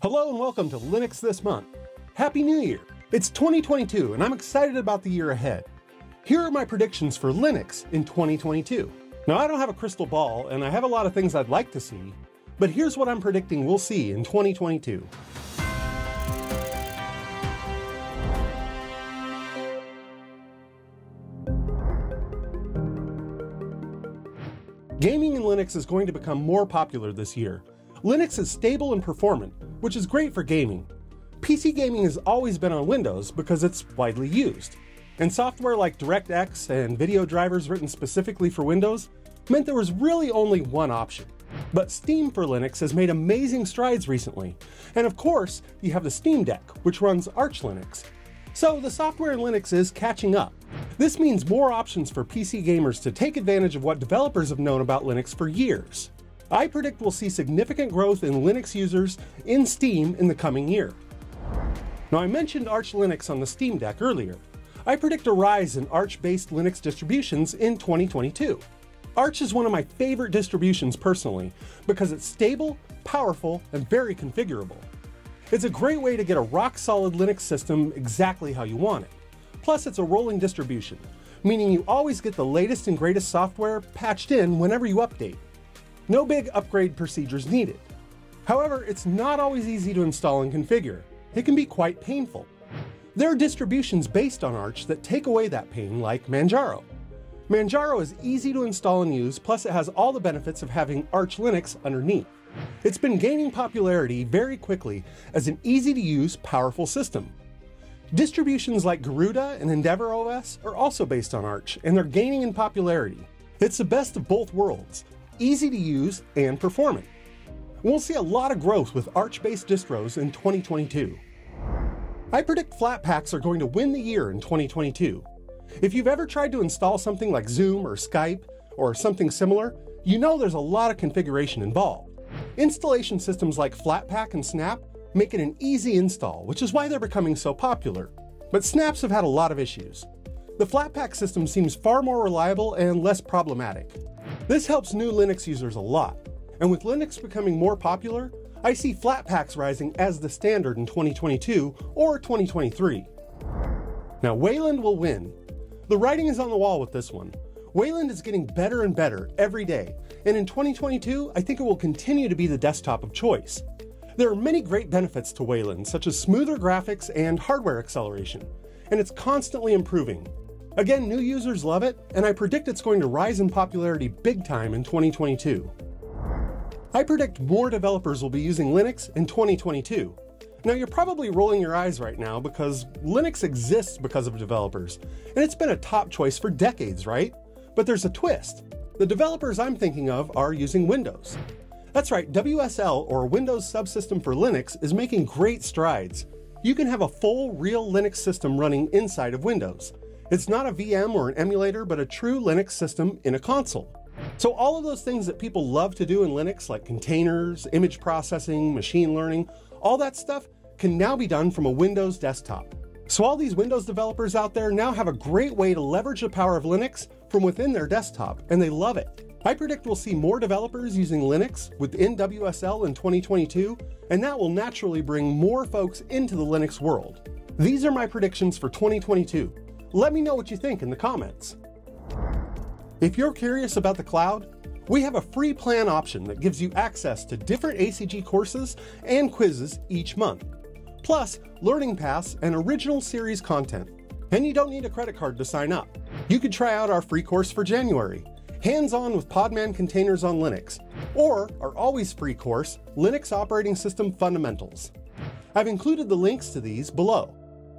Hello and welcome to Linux This Month. Happy New Year! It's 2022 and I'm excited about the year ahead. Here are my predictions for Linux in 2022. Now, I don't have a crystal ball and I have a lot of things I'd like to see, but here's what I'm predicting we'll see in 2022. Gaming in Linux is going to become more popular this year. Linux is stable and performant, which is great for gaming. PC gaming has always been on Windows because it's widely used, and software like DirectX and video drivers written specifically for Windows meant there was really only one option. But Steam for Linux has made amazing strides recently, and of course, you have the Steam Deck, which runs Arch Linux. So the software in Linux is catching up. This means more options for PC gamers to take advantage of what developers have known about Linux for years. I predict we'll see significant growth in Linux users in Steam in the coming year. Now, I mentioned Arch Linux on the Steam Deck earlier. I predict a rise in Arch-based Linux distributions in 2022. Arch is one of my favorite distributions personally because it's stable, powerful, and very configurable. It's a great way to get a rock-solid Linux system exactly how you want it. Plus, it's a rolling distribution, meaning you always get the latest and greatest software patched in whenever you update. No big upgrade procedures needed. However, it's not always easy to install and configure. It can be quite painful. There are distributions based on Arch that take away that pain, like Manjaro. Manjaro is easy to install and use, plus it has all the benefits of having Arch Linux underneath. It's been gaining popularity very quickly as an easy-to-use, powerful system. Distributions like Garuda and EndeavourOS are also based on Arch, and they're gaining in popularity. It's the best of both worlds, easy to use and performant. We'll see a lot of growth with Arch-based distros in 2022. I predict Flatpaks are going to win the year in 2022. If you've ever tried to install something like Zoom or Skype or something similar, you know there's a lot of configuration involved. Installation systems like Flatpak and Snap make it an easy install, which is why they're becoming so popular. But Snaps have had a lot of issues. The Flatpak system seems far more reliable and less problematic. This helps new Linux users a lot, and with Linux becoming more popular, I see Flatpaks rising as the standard in 2022 or 2023. Now, Wayland will win. The writing is on the wall with this one. Wayland is getting better and better every day, and in 2022, I think it will continue to be the desktop of choice. There are many great benefits to Wayland, such as smoother graphics and hardware acceleration, and it's constantly improving. Again, new users love it, and I predict it's going to rise in popularity big time in 2022. I predict more developers will be using Linux in 2022. Now, you're probably rolling your eyes right now because Linux exists because of developers, and it's been a top choice for decades, right? But there's a twist. The developers I'm thinking of are using Windows. That's right, WSL, or Windows Subsystem for Linux, is making great strides. You can have a full, real Linux system running inside of Windows. It's not a VM or an emulator, but a true Linux system in a console. So all of those things that people love to do in Linux, like containers, image processing, machine learning, all that stuff can now be done from a Windows desktop. So all these Windows developers out there now have a great way to leverage the power of Linux from within their desktop, and they love it. I predict we'll see more developers using Linux within WSL in 2022, and that will naturally bring more folks into the Linux world. These are my predictions for 2022. Let me know what you think in the comments. If you're curious about the cloud, we have a free plan option that gives you access to different ACG courses and quizzes each month, plus Learning Paths and original series content. And you don't need a credit card to sign up. You could try out our free course for January, Hands-On with Podman Containers on Linux, or our always free course, Linux Operating System Fundamentals. I've included the links to these below.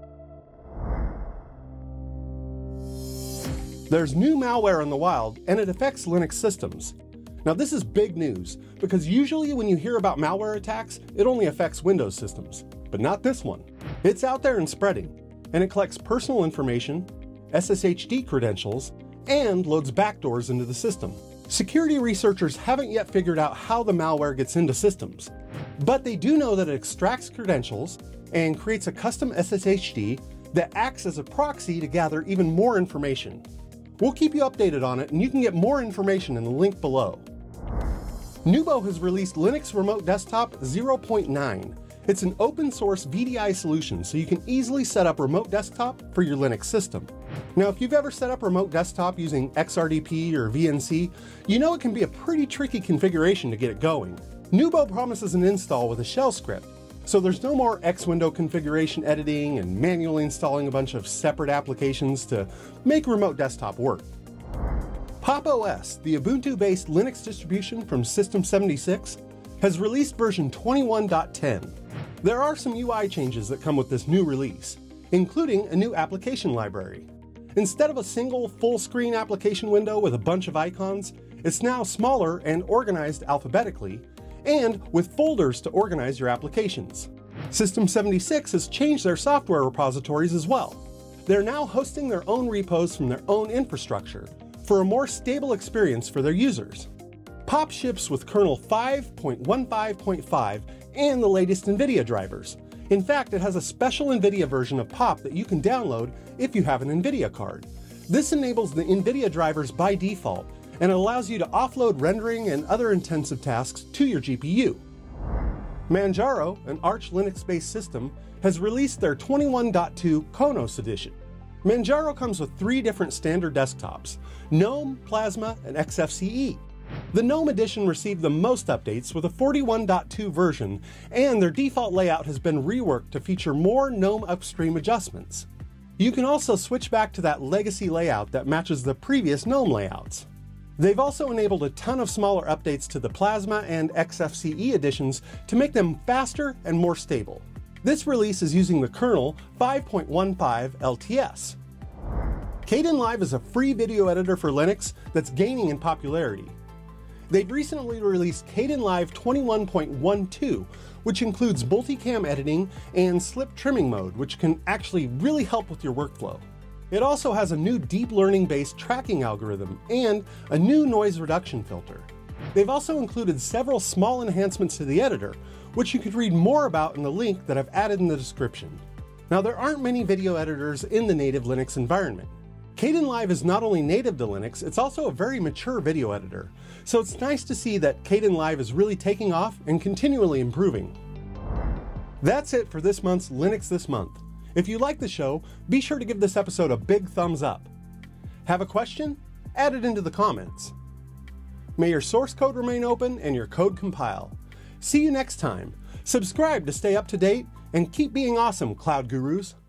There's new malware in the wild, and it affects Linux systems. Now, this is big news, because usually when you hear about malware attacks, it only affects Windows systems, but not this one. It's out there and spreading, and it collects personal information, SSHD credentials, and loads backdoors into the system. Security researchers haven't yet figured out how the malware gets into systems, but they do know that it extracts credentials and creates a custom SSHD that acts as a proxy to gather even more information. We'll keep you updated on it, and you can get more information in the link below. Nubo has released Linux Remote Desktop 0.9, It's an open source VDI solution, so you can easily set up remote desktop for your Linux system. Now, if you've ever set up remote desktop using XRDP or VNC, you know it can be a pretty tricky configuration to get it going. Nubo promises an install with a shell script, so there's no more X-window configuration editing and manually installing a bunch of separate applications to make remote desktop work. Pop! OS, the Ubuntu-based Linux distribution from System76, has released version 21.10. There are some UI changes that come with this new release, including a new application library. Instead of a single full-screen application window with a bunch of icons, it's now smaller and organized alphabetically, and with folders to organize your applications. System76 has changed their software repositories as well. They're now hosting their own repos from their own infrastructure for a more stable experience for their users. Pop ships with kernel 5.15.5 and the latest NVIDIA drivers. In fact, it has a special NVIDIA version of Pop that you can download if you have an NVIDIA card. This enables the NVIDIA drivers by default and allows you to offload rendering and other intensive tasks to your GPU. Manjaro, an Arch Linux-based system, has released their 21.2 Konos edition. Manjaro comes with 3 different standard desktops: GNOME, Plasma, and XFCE. The GNOME edition received the most updates with a 41.2 version, and their default layout has been reworked to feature more GNOME upstream adjustments. You can also switch back to that legacy layout that matches the previous GNOME layouts. They've also enabled a ton of smaller updates to the Plasma and XFCE editions to make them faster and more stable. This release is using the kernel 5.15 LTS. Kdenlive is a free video editor for Linux that's gaining in popularity. They've recently released Kdenlive 21.12, which includes multicam editing and slip trimming mode, which can actually really help with your workflow. It also has a new deep learning-based tracking algorithm and a new noise reduction filter. They've also included several small enhancements to the editor, which you could read more about in the link that I've added in the description. Now, there aren't many video editors in the native Linux environment. Kdenlive is not only native to Linux, it's also a very mature video editor, so it's nice to see that Kdenlive is really taking off and continually improving. That's it for this month's Linux This Month. If you like the show, be sure to give this episode a big thumbs up. Have a question? Add it into the comments. May your source code remain open and your code compile. See you next time. Subscribe to stay up to date and keep being awesome, Cloud Gurus.